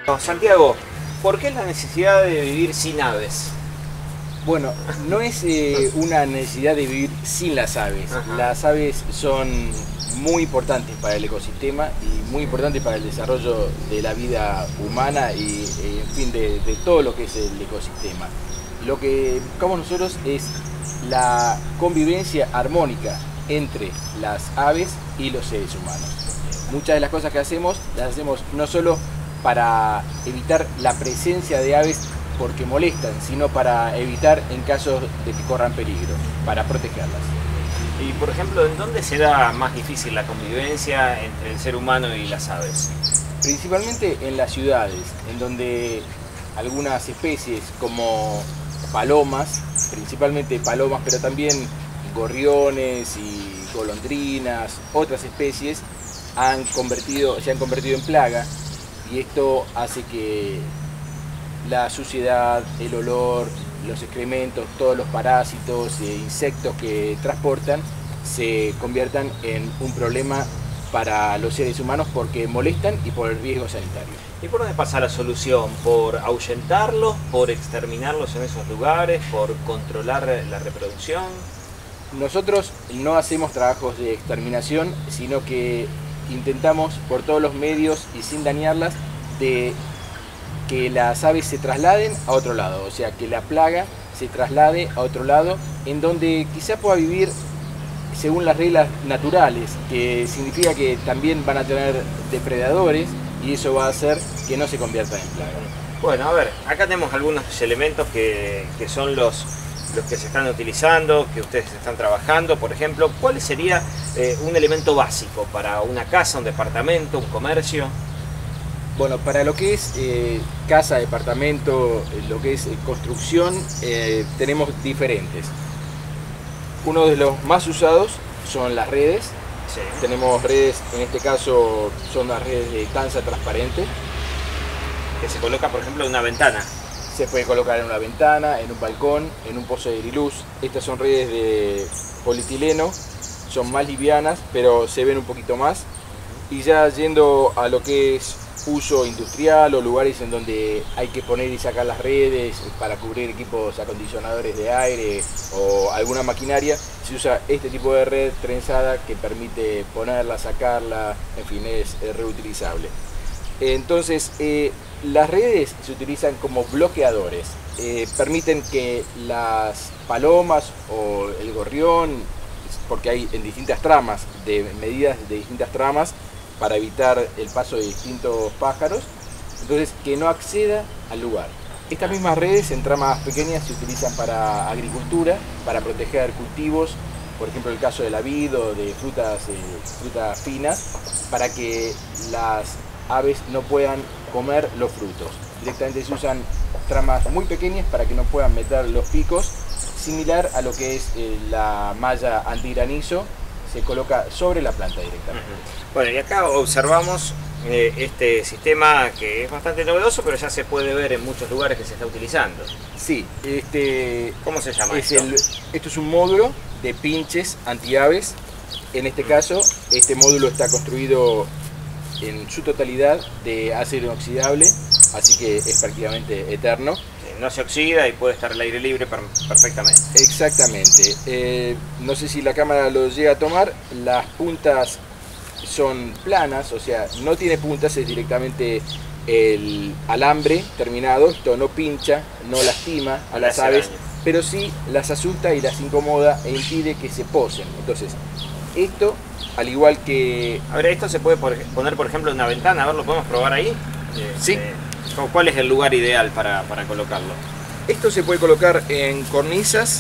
No, Santiago, ¿por qué la necesidad de vivir sin aves? Bueno, no es una necesidad de vivir sin las aves. Ajá. Las aves son muy importantes para el ecosistema y muy importantes para el desarrollo de la vida humana y, en fin, de todo lo que es el ecosistema. Lo que buscamos nosotros es la convivencia armónica entre las aves y los seres humanos. Muchas de las cosas que hacemos, las hacemos no solo para evitar la presencia de aves porque molestan, sino para evitar en casos de que corran peligro, para protegerlas. Y por ejemplo, ¿en dónde será más difícil la convivencia entre el ser humano y las aves? Principalmente en las ciudades, en donde algunas especies como palomas, principalmente palomas, pero también gorriones y golondrinas, otras especies, se han convertido en plaga, y esto hace que la suciedad, el olor, los excrementos, todos los parásitos e insectos que transportan se conviertan en un problema para los seres humanos porque molestan y por el riesgo sanitario. ¿Y por dónde pasa la solución? ¿Por ahuyentarlos? ¿Por exterminarlos en esos lugares? ¿Por controlar la reproducción? Nosotros no hacemos trabajos de exterminación, sino que intentamos por todos los medios y sin dañarlas de que las aves se trasladen a otro lado, o sea, que la plaga se traslade a otro lado en donde quizá pueda vivir según las reglas naturales, que significa que también van a tener depredadores y eso va a hacer que no se conviertan en plaga. Bueno, a ver, acá tenemos algunos elementos que son los que se están utilizando, que ustedes están trabajando. Por ejemplo, ¿cuál sería un elemento básico para una casa, un departamento, un comercio? Bueno, para lo que es casa, departamento, lo que es construcción, tenemos diferentes. Uno de los más usados son las redes. Sí. Tenemos redes, en este caso son las redes de tanza transparente. Que se coloca, por ejemplo, en una ventana. Se puede colocar en una ventana, en un balcón, en un pozo de griluz. Estas son redes de polietileno, son más livianas, pero se ven un poquito más. Y ya yendo a lo que es uso industrial o lugares en donde hay que poner y sacar las redes para cubrir equipos acondicionadores de aire o alguna maquinaria, se usa este tipo de red trenzada que permite ponerla, sacarla, en fin, es reutilizable. Entonces, las redes se utilizan como bloqueadores, permiten que las palomas o el gorrión, porque hay en distintas tramas, medidas de distintas tramas, para evitar el paso de distintos pájaros, entonces que no acceda al lugar. Estas mismas redes en tramas pequeñas se utilizan para agricultura, para proteger cultivos, por ejemplo el caso de la vid o de frutas finas, para que las aves no puedan comer los frutos. Directamente se usan tramas muy pequeñas para que no puedan meter los picos, similar a lo que es la malla antigranizo, se coloca sobre la planta directamente. Bueno, y acá observamos este sistema que es bastante novedoso, pero ya se puede ver en muchos lugares que se está utilizando. Sí, ¿Cómo se llama esto? Esto es un módulo de pinches antiaves. En este caso, este módulo está construido en su totalidad de acero inoxidable, así que es prácticamente eterno. No se oxida y puede estar al aire libre perfectamente. Exactamente. No sé si la cámara lo llega a tomar. Las puntas son planas, o sea, no tiene puntas, es directamente el alambre terminado. Esto no pincha, no lastima a las aves, pero sí las asusta y las incomoda e impide que se posen. Entonces, esto, al igual que... A ver, esto se puede poner, por ejemplo, en una ventana. A ver, ¿lo podemos probar ahí? Sí. ¿Cuál es el lugar ideal para colocarlo? Esto se puede colocar en cornisas,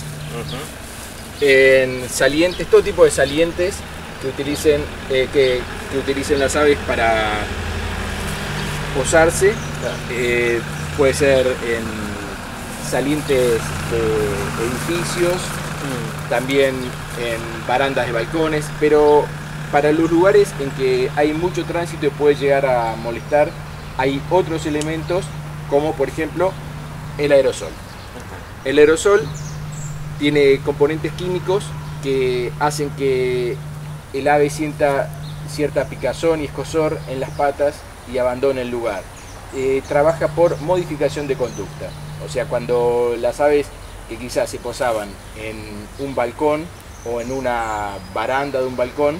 en salientes, todo tipo de salientes que utilicen las aves para posarse. Puede ser en salientes de edificios, también en barandas de balcones, pero para los lugares en que hay mucho tránsito y puede llegar a molestar, hay otros elementos como por ejemplo el aerosol. El aerosol tiene componentes químicos que hacen que el ave sienta cierta picazón y escozor en las patas y abandone el lugar. trabaja por modificación de conducta. O sea, cuando las aves que quizás se posaban en un balcón o en una baranda de un balcón,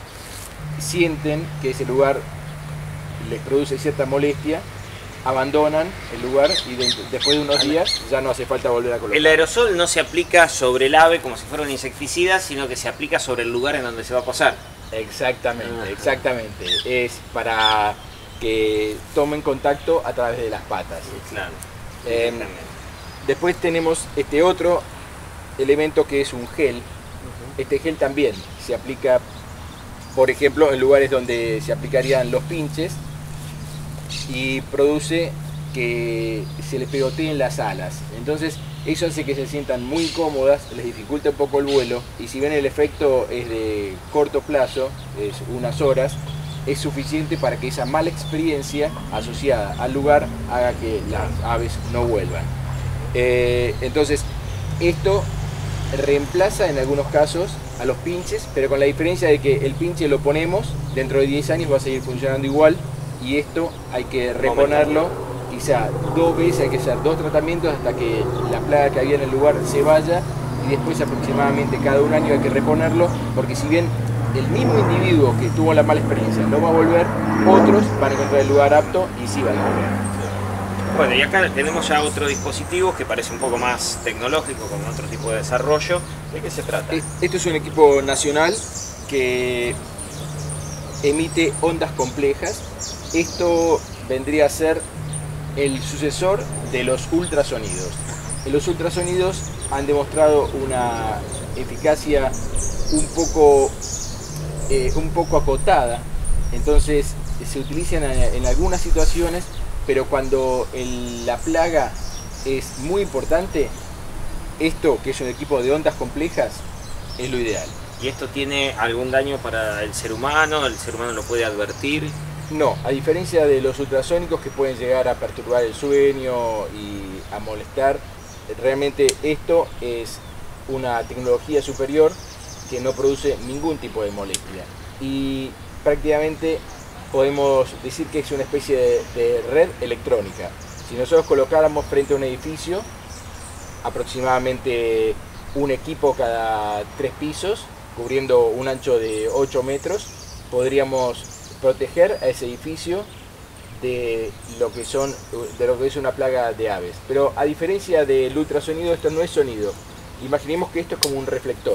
sienten que ese lugar les produce cierta molestia, abandonan el lugar y después de unos días ya no hace falta volver a colocar. El aerosol no se aplica sobre el ave como si fuera un insecticida, sino que se aplica sobre el lugar en donde se va a posar. Exactamente, exactamente. Es para que tomen contacto a través de las patas. Claro. Después tenemos este otro elemento que es un gel. Este gel también se aplica, por ejemplo, en lugares donde se aplicarían los pinches y produce que se les pegoteen las alas. Entonces eso hace que se sientan muy cómodas, les dificulta un poco el vuelo y si bien el efecto es de corto plazo, es unas horas, es suficiente para que esa mala experiencia asociada al lugar haga que las aves no vuelvan. Entonces esto reemplaza en algunos casos a los pinches, pero con la diferencia de que el pinche lo ponemos, dentro de 10 años va a seguir funcionando igual y esto hay que reponerlo quizá 2 veces, hay que hacer 2 tratamientos hasta que la plaga que había en el lugar se vaya y después aproximadamente cada 1 año hay que reponerlo, porque si bien el mismo individuo que tuvo la mala experiencia no va a volver, otros van a encontrar el lugar apto y sí van a volver. Bueno, y acá tenemos ya otro dispositivo que parece un poco más tecnológico, con otro tipo de desarrollo. ¿De qué se trata? Esto es un equipo nacional que emite ondas complejas. Esto vendría a ser el sucesor de los ultrasonidos. Los ultrasonidos han demostrado una eficacia un poco acotada, entonces se utilizan en algunas situaciones, pero cuando la plaga es muy importante, esto que es un equipo de ondas complejas es lo ideal. ¿Y esto tiene algún daño para el ser humano? ¿El ser humano lo puede advertir? No, a diferencia de los ultrasónicos que pueden llegar a perturbar el sueño y a molestar, realmente esto es una tecnología superior que no produce ningún tipo de molestia y prácticamente podemos decir que es una especie de red electrónica. Si nosotros colocáramos frente a un edificio aproximadamente un equipo cada 3 pisos, cubriendo un ancho de 8 metros, podríamos proteger a ese edificio de lo que es una plaga de aves. Pero a diferencia del ultrasonido, esto no es sonido. Imaginemos que esto es como un reflector.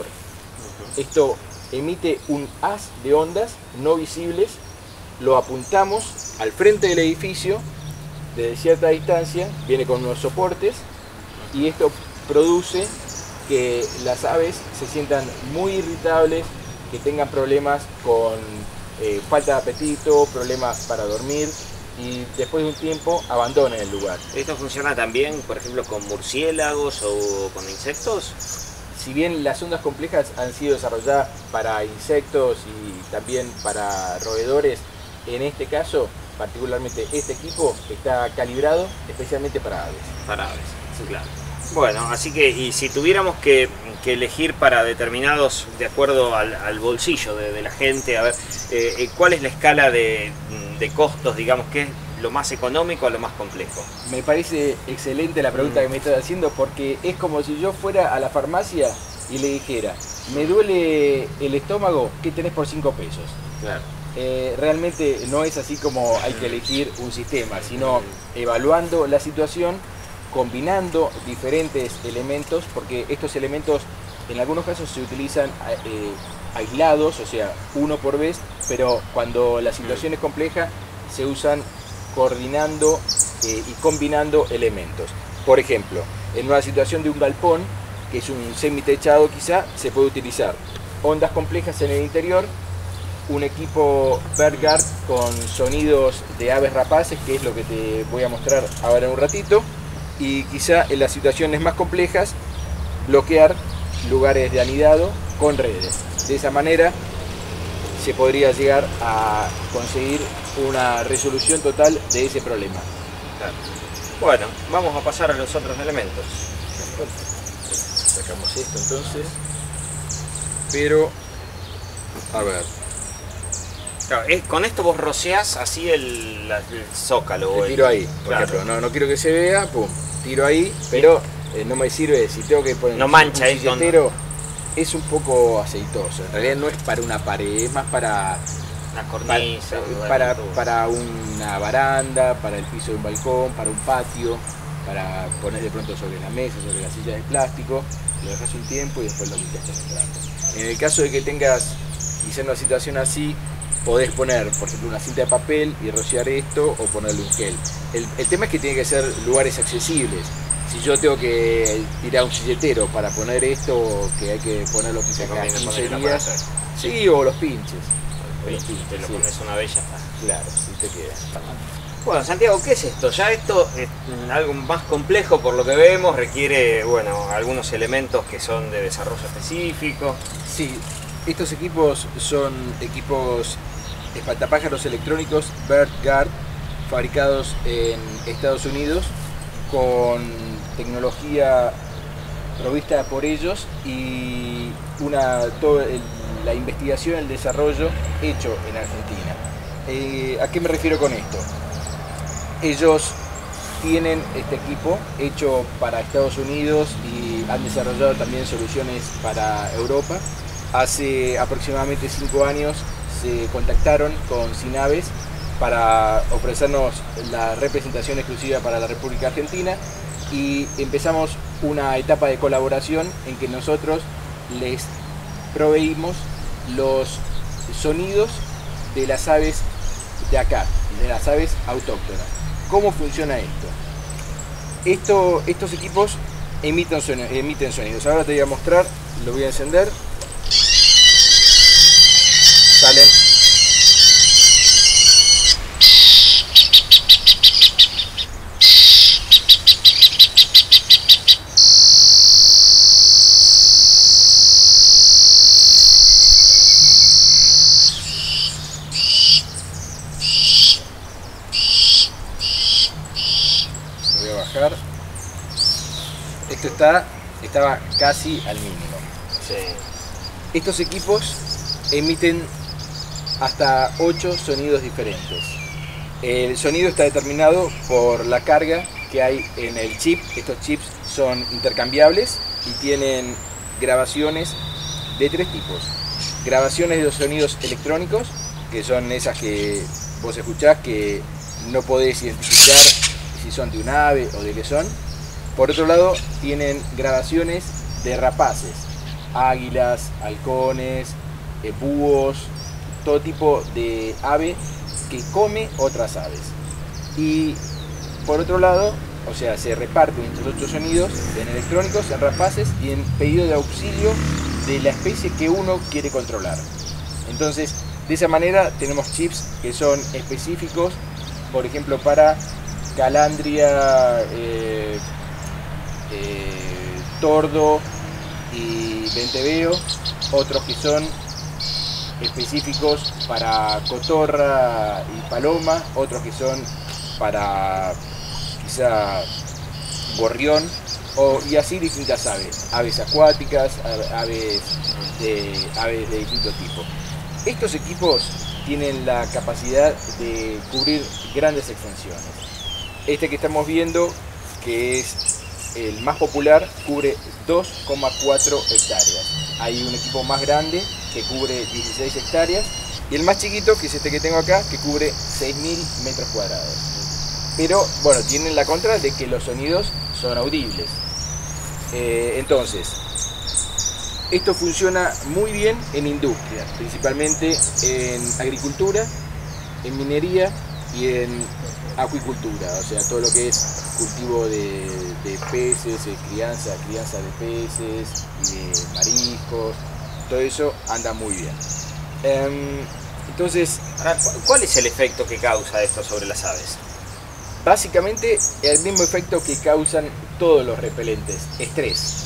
Esto emite un haz de ondas no visibles, lo apuntamos al frente del edificio desde cierta distancia, viene con unos soportes y esto produce que las aves se sientan muy irritables, que tengan problemas con falta de apetito, problemas para dormir y después de un tiempo abandonen el lugar. ¿Esto funciona también, por ejemplo, con murciélagos o con insectos? Si bien las ondas complejas han sido desarrolladas para insectos y también para roedores, en este caso, particularmente este equipo está calibrado especialmente para aves. Para aves, sí, claro. Bueno, así que y si tuviéramos que elegir para determinados, de acuerdo al bolsillo de la gente, a ver, ¿cuál es la escala de costos, digamos, qué es lo más económico a lo más complejo? Me parece excelente la pregunta que me estás haciendo, porque es como si yo fuera a la farmacia y le dijera, me duele el estómago, ¿qué tenés por 5 pesos? Claro. Realmente no es así como hay que elegir un sistema, sino evaluando la situación, combinando diferentes elementos, porque estos elementos en algunos casos se utilizan aislados, o sea, uno por vez, pero cuando la situación es compleja se usan coordinando y combinando elementos. Por ejemplo, en una situación de un galpón, que es un semitechado quizá, se puede utilizar ondas complejas en el interior, un equipo BirdGuard con sonidos de aves rapaces, que es lo que te voy a mostrar ahora en un ratito, y quizá en las situaciones más complejas bloquear lugares de anidado con redes. De esa manera se podría llegar a conseguir una resolución total de ese problema. Claro. Bueno, vamos a pasar a los otros elementos. Sacamos esto entonces, pero a ver, Claro, con esto vos rociás así el zócalo. Le tiro ahí, por ejemplo, no quiero que se vea, pum, tiro ahí, pero no me sirve si tengo que poner no mancha un silletero, es un poco aceitoso. En realidad no es para una pared, es más para una cornisa, para una baranda, para el piso de un balcón, para un patio, para poner de pronto sobre la mesa, sobre las sillas de plástico, lo dejas un tiempo y después lo limpias con el trapo. En el caso de que tengas quizá una situación así, podés poner, por ejemplo, una cinta de papel y rociar esto o ponerle un gel. El tema es que tiene que ser lugares accesibles. Si yo tengo que tirar un silletero para poner esto, que hay que ponerlo quizá cada 15 días, sí, o los pinches. Te lo pones una vez y ya está. Claro, sí te queda. Bueno, Santiago, ¿qué es esto? Ya esto es algo más complejo por lo que vemos, requiere, bueno, algunos elementos que son de desarrollo específico. Sí, estos equipos son equipos espantapájaros electrónicos Bird Guard, fabricados en Estados Unidos con tecnología provista por ellos y toda la investigación, el desarrollo hecho en Argentina. ¿A qué me refiero con esto? Ellos tienen este equipo hecho para Estados Unidos y han desarrollado también soluciones para Europa. Hace aproximadamente 5 años se contactaron con Sinaves para ofrecernos la representación exclusiva para la República Argentina y empezamos una etapa de colaboración en que nosotros les proveímos los sonidos de las aves de acá, de las aves autóctonas. ¿Cómo funciona esto? Estos equipos emiten sonidos. Ahora te voy a mostrar, lo voy a encender. Salen. Lo voy a bajar. Esto estaba casi al mínimo. Sí. Estos equipos emiten hasta 8 sonidos diferentes. El sonido está determinado por la carga que hay en el chip. Estos chips son intercambiables y tienen grabaciones de 3 tipos. Grabaciones de los sonidos electrónicos, que son esas que vos escuchás que no podés identificar si son de un ave o de qué son. Por otro lado, tienen grabaciones de rapaces, águilas, halcones, búhos, todo tipo de ave que come otras aves. Y por otro lado, o sea, se reparten estos 8 sonidos en electrónicos, en rapaces y en pedido de auxilio de la especie que uno quiere controlar. Entonces, de esa manera tenemos chips que son específicos, por ejemplo, para calandria, tordo y venteveo, otros que son específicos para cotorra y paloma, otros que son para quizá gorrión, y así distintas aves acuáticas, aves de distintos tipos. Estos equipos tienen la capacidad de cubrir grandes extensiones. Este que estamos viendo, que es el más popular, cubre 2,4 hectáreas. Hay un equipo más grande que cubre 16 hectáreas y el más chiquito, que es este que tengo acá, que cubre 6.000 metros cuadrados. Pero bueno, tienen la contra de que los sonidos son audibles. Entonces, esto funciona muy bien en industria, principalmente en agricultura, en minería y en acuicultura, o sea, todo lo que es cultivo de peces, crianza de peces y de mariscos, todo eso anda muy bien. Entonces, ahora, ¿cuál es el efecto que causa esto sobre las aves? Básicamente el mismo efecto que causan todos los repelentes, estrés.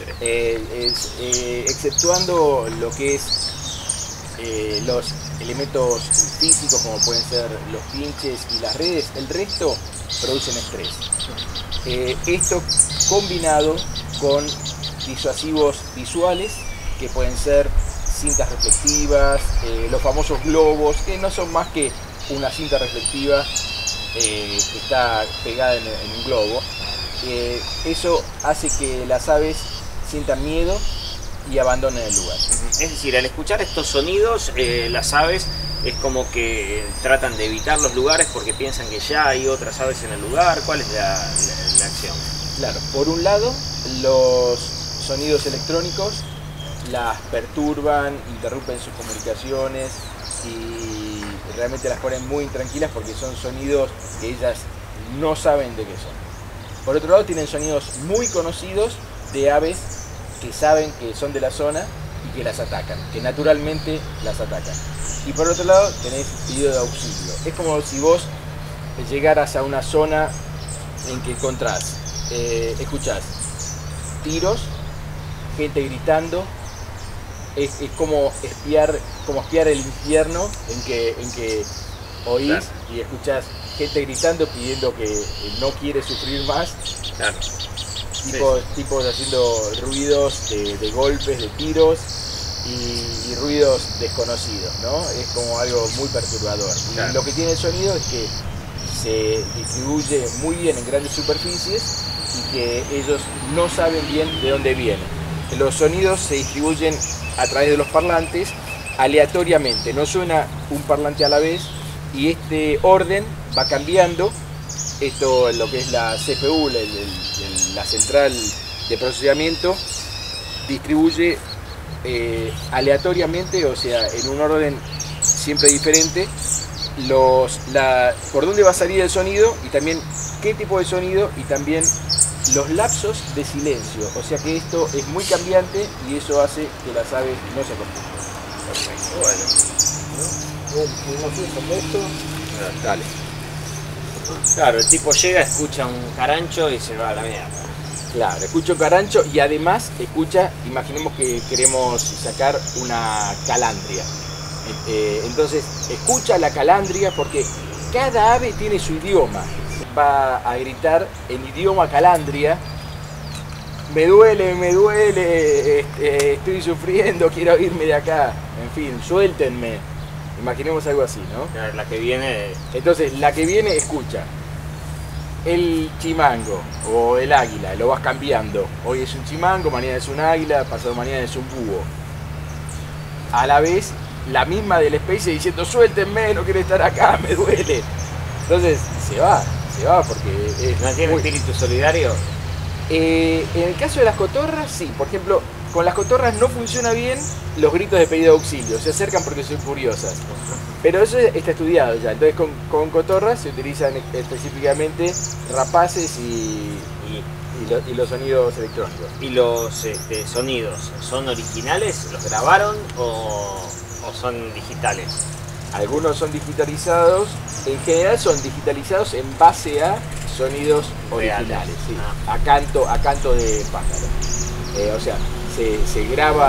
Exceptuando lo que es los elementos físicos como pueden ser los pinches y las redes, el resto producen estrés. Esto combinado con disuasivos visuales que pueden ser cintas reflectivas, los famosos globos, que no son más que una cinta reflectiva que está pegada en un globo. Eso hace que las aves sientan miedo y abandonen el lugar. Es decir, al escuchar estos sonidos, las aves es como que tratan de evitar los lugares porque piensan que ya hay otras aves en el lugar. ¿Cuál es la acción? Claro, por un lado, los sonidos electrónicos las perturban, interrumpen sus comunicaciones y realmente las ponen muy intranquilas porque son sonidos que ellas no saben de qué son. Por otro lado, tienen sonidos muy conocidos de aves que saben que son de la zona y que las atacan, que naturalmente las atacan. Y por otro lado, tenés pedido de auxilio. Es como si vos llegaras a una zona en que escuchás tiros, gente gritando. Es como espiar el infierno en que oís, claro, y escuchás gente gritando pidiendo que no quiere sufrir más. Claro. Tipos haciendo ruidos de golpes, de tiros y ruidos desconocidos, ¿no? Es como algo muy perturbador. Claro. Y lo que tiene el sonido es que se distribuye muy bien en grandes superficies y que ellos no saben bien de dónde vienen. Los sonidos se distribuyen a través de los parlantes aleatoriamente, no suena un parlante a la vez y este orden va cambiando. Esto, lo que es la CPU, la central de procesamiento, distribuye aleatoriamente, o sea, en un orden siempre diferente, por dónde va a salir el sonido y también qué tipo de sonido y también los lapsos de silencio. O sea que esto es muy cambiante y eso hace que las aves no se acostumbren. Perfecto, bueno. Dale. Claro, el tipo llega, escucha un carancho y se va a la mierda. Claro, escucha un carancho y además escucha, imaginemos que queremos sacar una calandria. Entonces escucha la calandria porque cada ave tiene su idioma. Va a gritar en idioma calandria: me duele, estoy sufriendo, quiero irme de acá, en fin, suéltenme. Imaginemos algo así, ¿no? La que viene... Entonces, la que viene escucha el chimango o el águila, lo vas cambiando. Hoy es un chimango, mañana es un águila, pasado mañana es un búho. A la vez, la misma de la especie diciendo: suéltenme, no quiero estar acá, me duele. Entonces, se va porque... ¿No tiene espíritu solidario? En el caso de las cotorras, sí. Por ejemplo, con las cotorras no funciona bien los gritos de pedido de auxilio, se acercan porque son furiosas. Pero eso está estudiado ya. Entonces con cotorras se utilizan específicamente rapaces y los sonidos electrónicos. ¿Y los sonidos son originales? ¿Los grabaron o son digitales? Algunos son digitalizados, en general son digitalizados en base a sonidos originales, sí. A canto de pájaro. O sea, se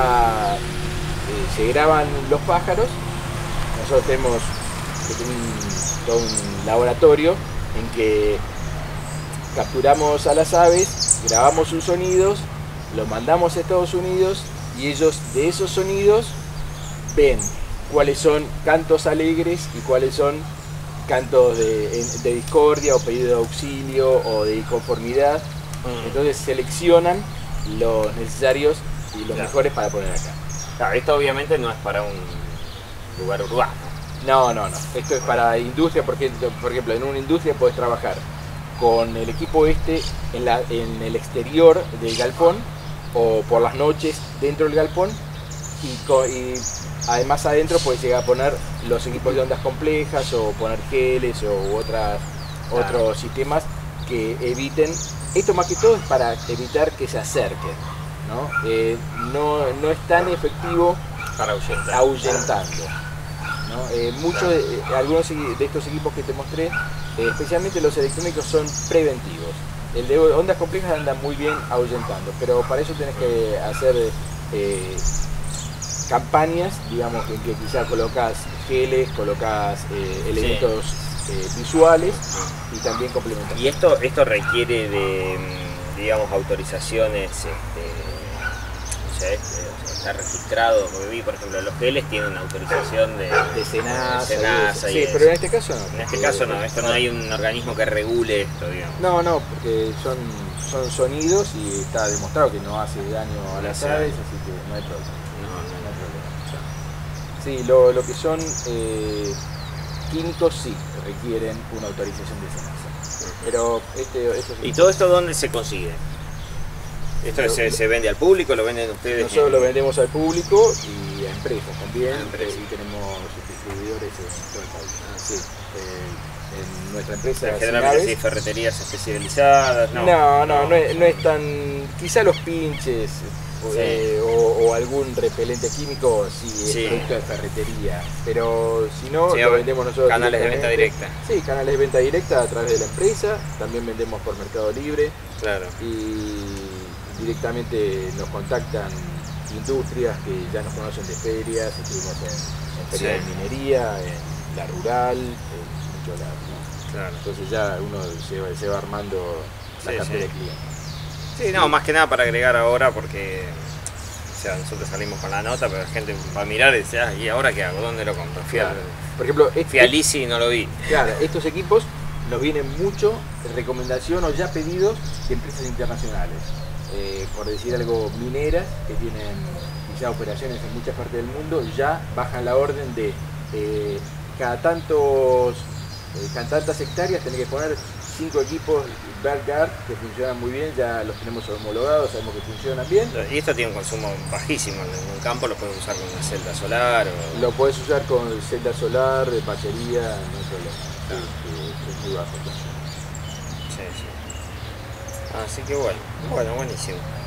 graban los pájaros. Nosotros tenemos todo un laboratorio en que capturamos a las aves, grabamos sus sonidos, los mandamos a Estados Unidos y ellos de esos sonidos ven cuáles son cantos alegres y cuáles son cantos de discordia o pedido de auxilio o de inconformidad. Entonces seleccionan los necesarios y los mejores para poner acá. Claro, esto obviamente no es para un lugar urbano. No. Esto es para industria, porque por ejemplo en una industria puedes trabajar con el equipo en el exterior del galpón o por las noches dentro del galpón y además adentro puedes llegar a poner los equipos de ondas complejas o poner geles o otros sistemas que eviten. Esto más que todo es para evitar que se acerquen, ¿no? No es tan efectivo para ahuyentando, ¿no? Algunos de estos equipos que te mostré, especialmente los electrónicos, son preventivos. El de ondas complejas anda muy bien ahuyentando, pero para eso tenés que hacer campañas, digamos, en que quizás colocas geles, colocas elementos visuales y también complementarios. ¿Y esto requiere de, digamos, autorizaciones ya o sea, está registrado, porque vi, por ejemplo, los geles tienen una autorización de SENASA. Sí, pero en este caso no. En este caso no, esto no hay un organismo que regule esto, digamos. No, porque son sonidos y está demostrado que no hace daño a las aves, así que no hay problema. No hay problema. Sí, lo que son químicos sí requieren una autorización de SENASA. Pero ¿Y todo esto dónde se consigue? ¿Esto se vende al público? ¿Lo venden ustedes? Nosotros lo vendemos al público y a empresas también. Y tenemos distribuidores en todo el país. Sí. En nuestra empresa. Generalmente sí, ferreterías especializadas. No es tan. Quizá los pinches o algún repelente químico sí es producto de ferretería. Pero si no, lo vendemos nosotros. Canales de venta directa. Sí, canales de venta directa a través de la empresa. También vendemos por Mercado Libre. Claro. Y directamente nos contactan industrias que ya nos conocen de ferias, estuvimos en ferias de minería, en la rural, en muchos lados, ¿no? Claro. Entonces ya uno se va armando la cartera de clientes. Sí, no, más que nada para agregar ahora porque o sea, nosotros salimos con la nota, pero la gente va a mirar y dice, ¿y ahora qué hago? ¿Dónde lo compro? Por ejemplo, fui a Lisi y no lo vi. Claro, estos equipos nos vienen mucho en recomendación o ya pedidos de empresas internacionales. Por decir algo, mineras que tienen quizá operaciones en muchas partes del mundo, ya bajan la orden de cada tantas hectáreas tener que poner 5 equipos Bergard que funcionan muy bien, ya los tenemos homologados, sabemos que funcionan bien. Y esto tiene un consumo bajísimo, en un campo lo puedes usar con una celda solar. Lo puedes usar con celda solar, batería, no hay problema. Claro. Es muy bajo. Sí. Así que bueno, buenísimo.